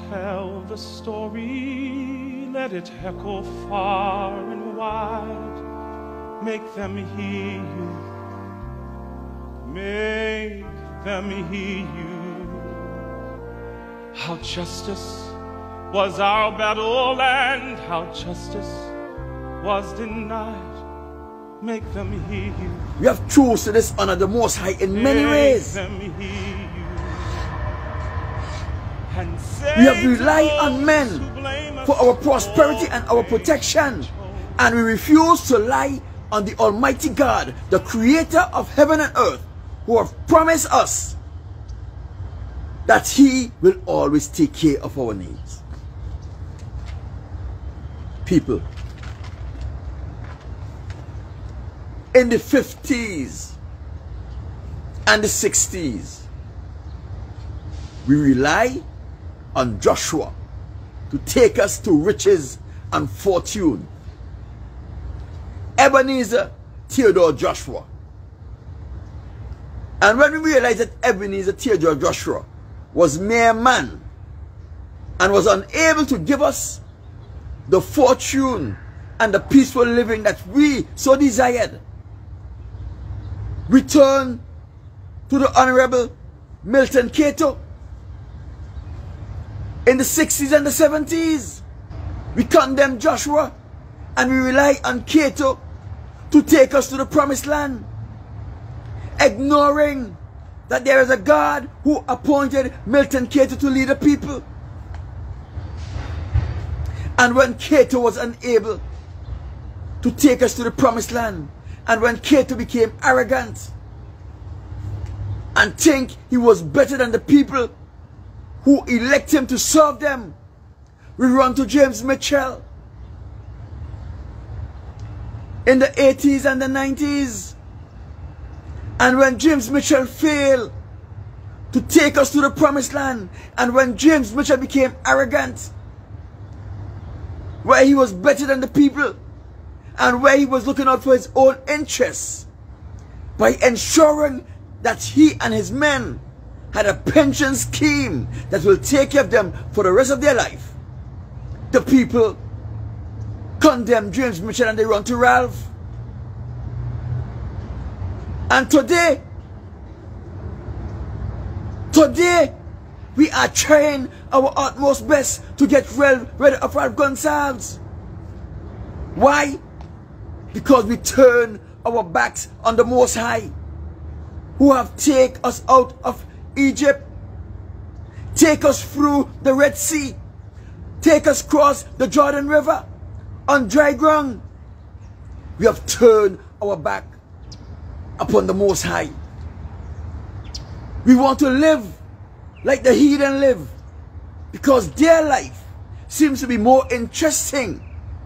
tell the story, let it echo far and wide. Make them hear you, make them hear you. How justice was our battle and how justice was denied. Make them hear you. We have chosen to dishonor the Most High in many ways. Make them hear you. And we have relied on men for our prosperity and our protection, and we refuse to rely on the Almighty God, the creator of heaven and earth, who have promised us that He will always take care of our needs. People, in the 50s and the 60s, we rely on Joshua to take us to riches and fortune. Ebenezer, Theodore Joshua. And when we realized that Ebenezer, Theodore Joshua was mere man and was unable to give us the fortune and the peaceful living that we so desired, we turned to the Honorable Milton Cato. In the 60s and the 70s, we condemned Joshua and we relied on Cato to take us to the promised land, ignoring that there is a God who appointed Milton Cato to lead the people. And when Cato was unable to take us to the promised land, and when Cato became arrogant and think he was better than the people who elect him to serve them, we run to James Mitchell in the 80s and the 90s. And when James Mitchell failed to take us to the promised land, and when James Mitchell became arrogant, where he was better than the people, and where he was looking out for his own interests by ensuring that he and his men had a pension scheme that will take care of them for the rest of their life, the people condemn James Mitchell and they run to Ralph. And today we are trying our utmost best to get rid of Ralph Gonsalves. Why? Because we turn our backs on the Most High, who have taken us out of Egypt, take us through the Red Sea, take us across the Jordan River on dry ground. We have turned our back upon the Most High. We want to live like the heathen live because their life seems to be more interesting.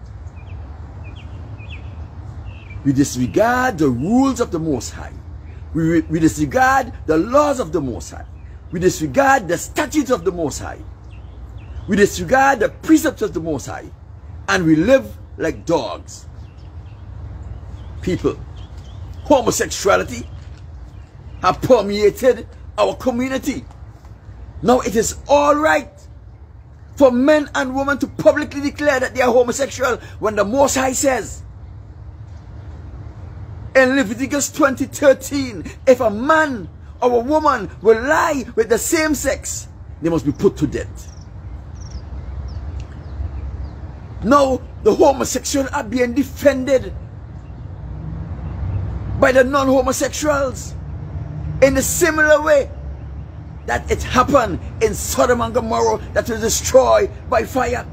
We disregard the rules of the Most High. We disregard the laws of the Most High. We disregard the statutes of the Most High. We disregard the precepts of the Most High. And we live like dogs. People, homosexuality have permeated our community. Now it is all right for men and women to publicly declare that they are homosexual when the Most High says in Leviticus 20:13, if a man or a woman will lie with the same sex, they must be put to death. Now the homosexuals are being defended by the non-homosexuals in a similar way that it happened in Sodom and Gomorrah, that was destroyed by fire.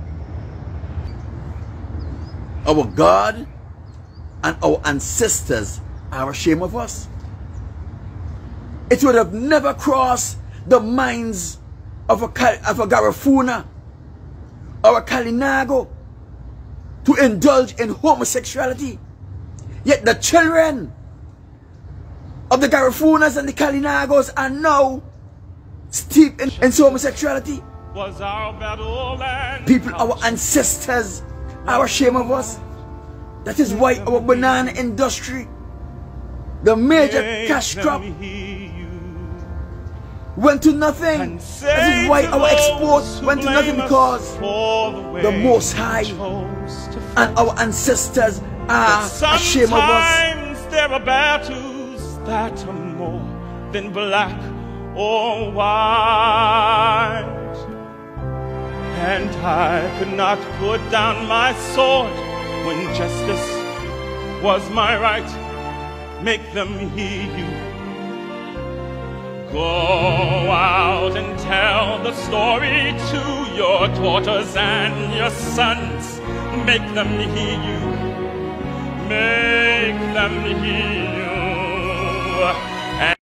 Our God and our ancestors are ashamed of us. It would have never crossed the minds of a Garifuna or a Kalinago to indulge in homosexuality. Yet the children of the Garifunas and the Kalinagos are now steeped in homosexuality. People, our ancestors are ashamed of us. That is why our banana industry, the major cash crop, went to nothing. This is why our export went to nothing, because the Most High and our ancestors are ashamed of us. Sometimes there are battles that are more than black or white, and I could not put down my sword when justice was my right. Make them hear you. Go out and tell the story to your daughters and your sons. Make them hear you. Make them hear you.